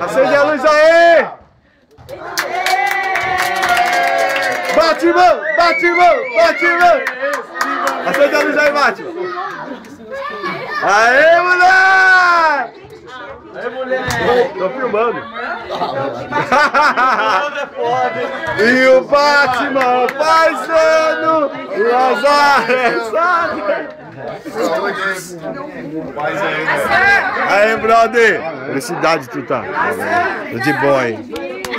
Acende a luz aí! Bate, irmão! Bate, irmão! Bate, irmão! Acende a luz aí, bate! Aê, moleque! Aê, moleque! Tô filmando. E o Batman paisano e as arrestadas. Aí, brother! Felicidade tu tá. Tô de boa, hein?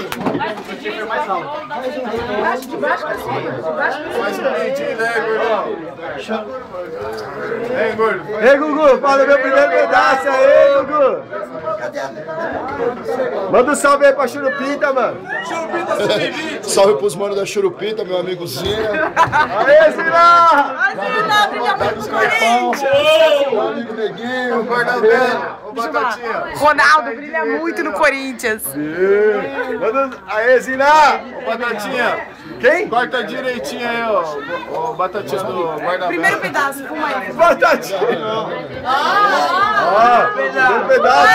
Ei, Gugu, fala meu primeiro pedaço aí, Gugu! Manda um salve aí pra Churupita, mano! Salve pros manos da Churupita, meu amigozinho! Aê, Zina! Brilha muito no Corinthians! Meu amigo Neguinho, Guardabelo, o Batatinha! Ronaldo brilha muito no Corinthians! Manda... Aê, Zina! Batatinha! Quem? Corta direitinho aí, ó, o Batatinha do Guardabelo. Primeiro pedaço, fuma aí. Batatinha! Primeiro pedaço!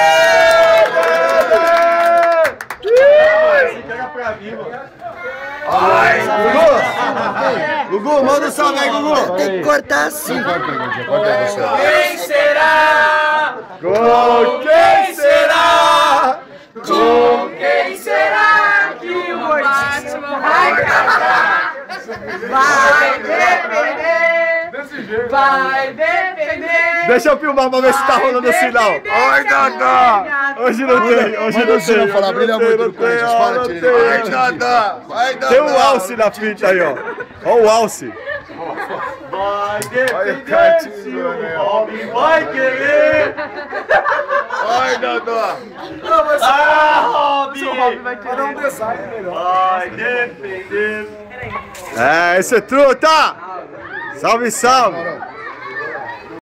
Gugu, manda um salve aí, Gugu! Tem que cortar assim. Quem será? Com quem será? Com quem será que o Batman vai cantar? Vai defender! Vai defender! Deixa eu filmar pra ver se tá rolando o sinal. Oi, Dada! Hoje não tem, hoje não tem. Falar, brilha muito no Corinthians, fala, Tirei. Vai, Dada! Tem um alce na fita aí, ó. Ó o alce. Vai defender, se o homem vai querer. Vai, Dada! Ah, Robin! Vai querer um design melhor. Vai defender. É, esse é truta! Salve, salve!